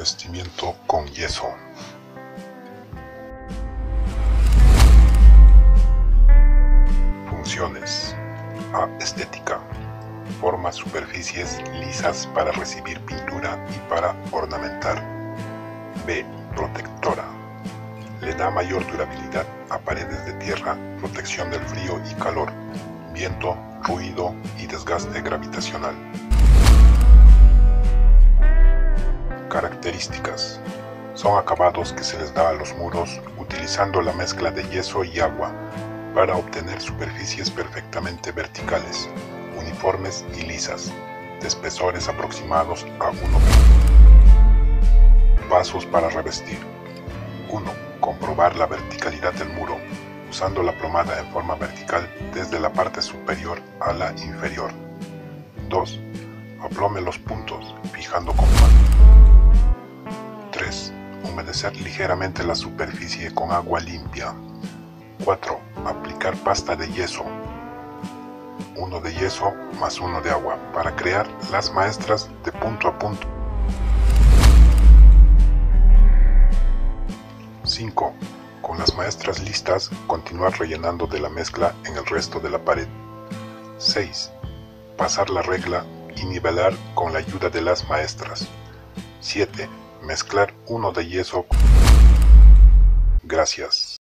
Revestimiento con yeso. Funciones. A. Estética. Forma superficies lisas para recibir pintura y para ornamentar. B. Protectora. Le da mayor durabilidad a paredes de tierra, protección del frío y calor, viento, ruido y desgaste gravitacional. Características. Son acabados que se les da a los muros utilizando la mezcla de yeso y agua para obtener superficies perfectamente verticales, uniformes y lisas, de espesores aproximados a 1 metro. Pasos para revestir. 1. Comprobar la verticalidad del muro, usando la plomada en forma vertical desde la parte superior a la inferior. 2. Aplome los puntos, fijando con mano. 3. Humedecer ligeramente la superficie con agua limpia. 4. Aplicar pasta de yeso. 1 de yeso más 1 de agua para crear las maestras de punto a punto. 5. Con las maestras listas, continuar rellenando de la mezcla en el resto de la pared. 6. Pasar la regla y nivelar con la ayuda de las maestras. 7. Mezclar 1 de yeso. Gracias.